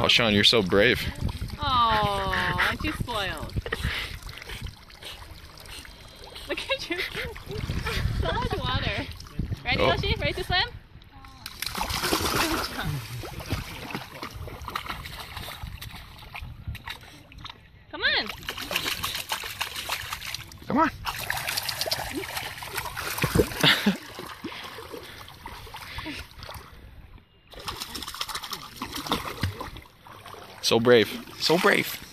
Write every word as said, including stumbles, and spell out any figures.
Oh, Sean, you're so brave. Oh, aren't you spoiled? Look at you. So much water. Ready, Oh. Yoshi? Ready to swim? Good job. Come on. Come on. So brave. So brave.